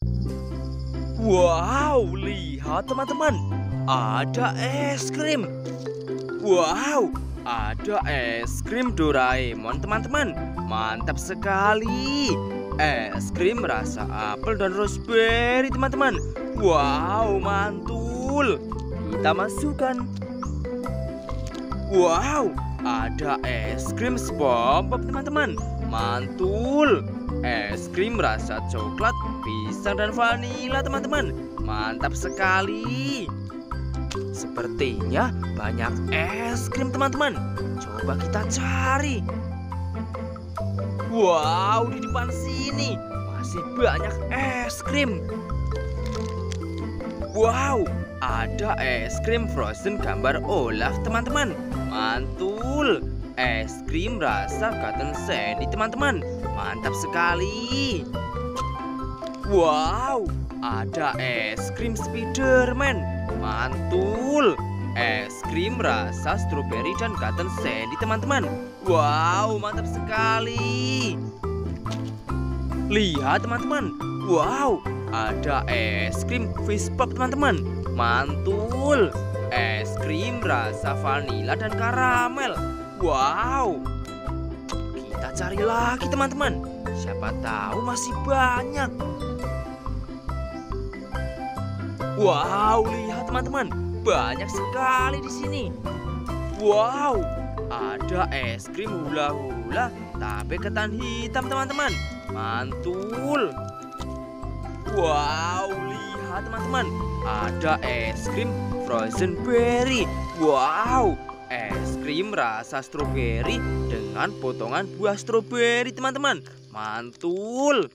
Wow, lihat teman-teman, ada es krim. Wow, ada es krim Doraemon teman-teman. Mantap sekali. Es krim rasa apel dan raspberry teman-teman. Wow, mantul. Kita masukkan. Wow, ada es krim SpongeBob teman-teman. Mantul. Es krim rasa coklat, pisang dan vanila teman-teman. Mantap sekali. Sepertinya banyak es krim teman-teman. Coba kita cari. Wow, di depan sini masih banyak es krim. Wow, ada es krim frozen gambar Olaf teman-teman. Mantul. Es krim rasa cotton candy teman-teman. Mantap sekali. Wow, ada es krim Spiderman. Mantul. Es krim rasa strawberry dan cotton candy teman-teman. Wow, mantap sekali. Lihat teman-teman. Wow, ada es krim fish pop teman-teman. Mantul. Es krim rasa vanila dan karamel. Wow. Kita cari lagi teman-teman. Siapa tahu masih banyak. Wow, lihat teman-teman. Banyak sekali di sini. Wow, ada es krim hula-hula tapi ketan hitam teman-teman. Mantul. Wow, lihat teman-teman. Ada es krim frozen berry. Wow, es krim rasa stroberi dengan potongan buah stroberi teman-teman. Mantul.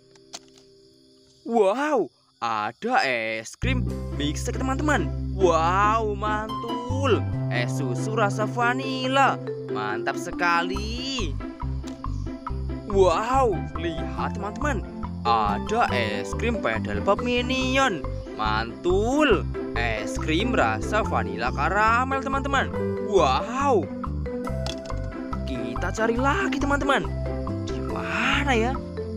Wow, ada es krim mixer teman-teman. Wow, mantul. Es susu rasa vanila. Mantap sekali. Wow, lihat teman-teman. Ada es krim pedal pop minion. Mantul. Es krim rasa vanila karamel teman-teman. Wow. Kita cari lagi teman-teman. Di mana ya?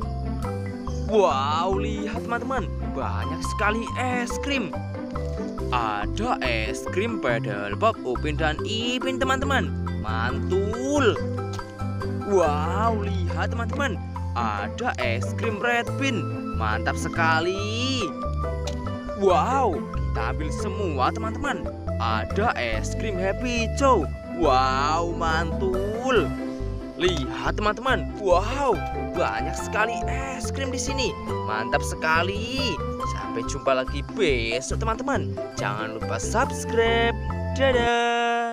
Wow, lihat teman-teman. Banyak sekali es krim. Ada es krim pedal pop Upin dan Ipin teman-teman. Mantul. Wow, lihat teman-teman. Ada es krim Red Bean. Mantap sekali. Wow, kita ambil semua teman-teman. Ada es krim Happy Chow. Wow, mantul. Lihat teman-teman. Wow, banyak sekali es krim di sini. Mantap sekali. Sampai jumpa lagi besok teman-teman. Jangan lupa subscribe. Dadah.